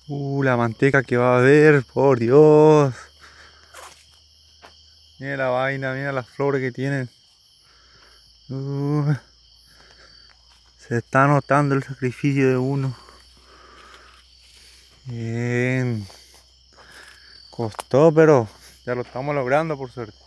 La manteca que va a haber, por Dios. Mira la vaina, mira las flores que tienen. Se está notando el sacrificio de uno. Bien. Costó, pero ya lo estamos logrando por suerte.